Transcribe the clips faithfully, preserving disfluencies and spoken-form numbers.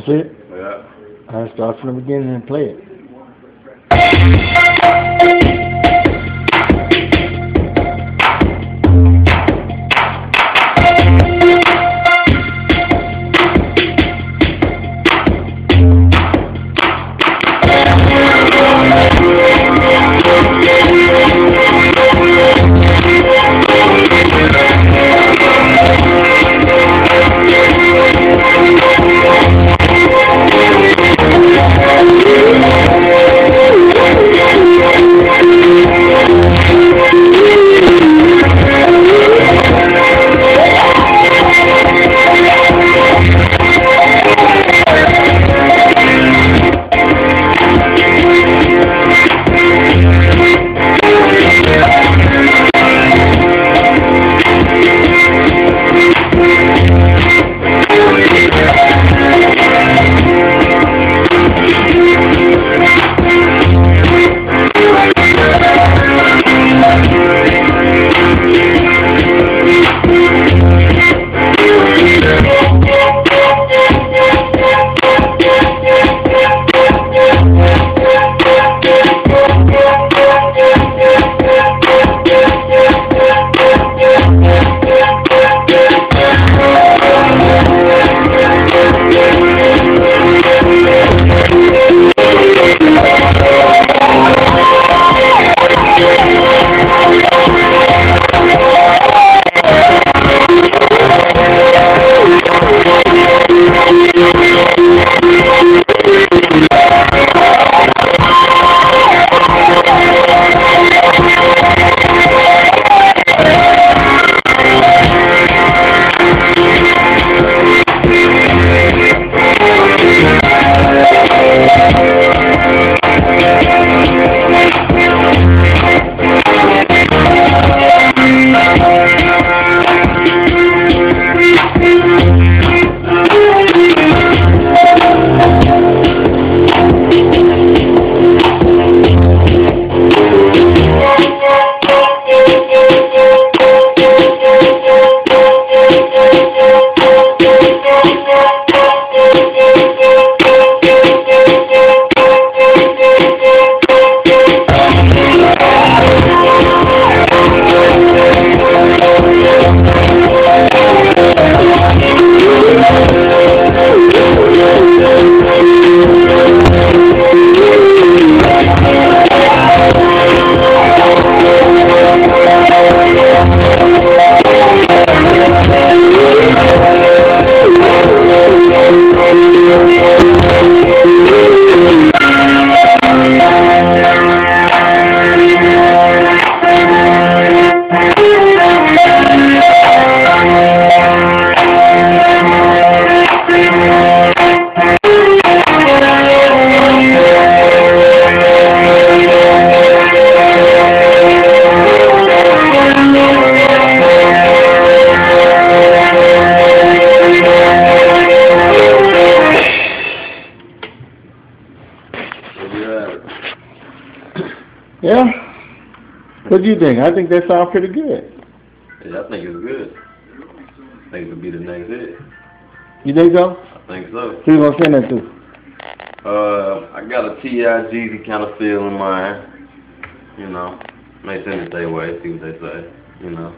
That's it? Yeah. Alright, start from the beginning and play it. Yeah? What do you think? I think that sounds pretty good. Yeah, I think it's good. I think it'll be the next hit. You think so? I think so. Who you gonna send that to? Uh, I got a T I Jeezy kind of feel in mind. You know, may send it their way, see what they say. You know.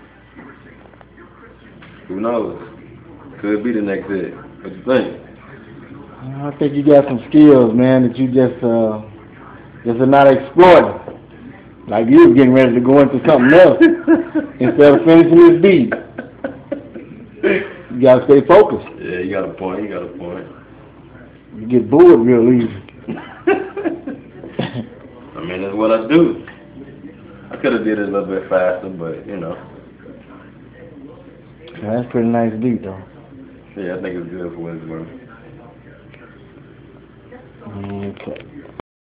Who knows? Could be the next hit. What you think? I think you got some skills, man, that you just uh, just are not exploiting. Like you was getting ready to go into something else instead of finishing this beat. You gotta stay focused. Yeah, you got a point. You got a point. You get bored real easy. I mean, that's what I do. I could have did it a little bit faster, but you know. Yeah, that's a pretty nice beat, though. Yeah, I think it's good for what it's worth. Okay.